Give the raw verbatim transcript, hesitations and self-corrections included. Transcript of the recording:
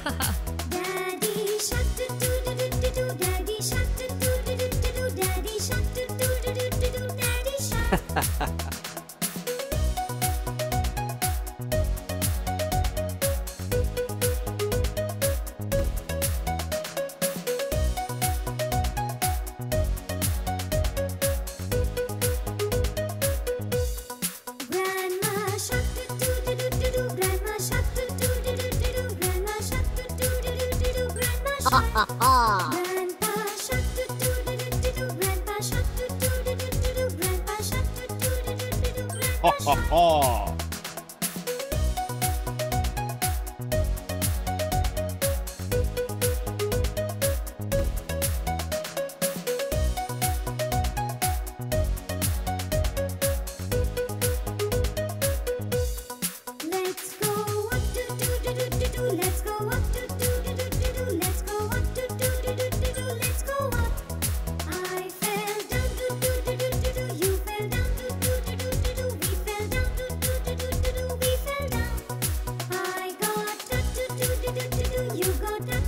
Daddy shark do do do do do do. Daddy shark do do do do do do. Daddy shark do do do do do do. Daddy shark. Ha ha ha! Grandpa shark do do do do do do. Grandpa shark do do do do do do. Grandpa shark do do do do do do. Ha Grandpa ha shark. ha! Let's go up do do do do do do. Let's go up do do do do do do. Let's go up do do do do do do. Let's go up. I fell down do do do do do do. You fell down do do do do do do. We fell down do do do do do do. We fell down. I got up do do do do do do. You got up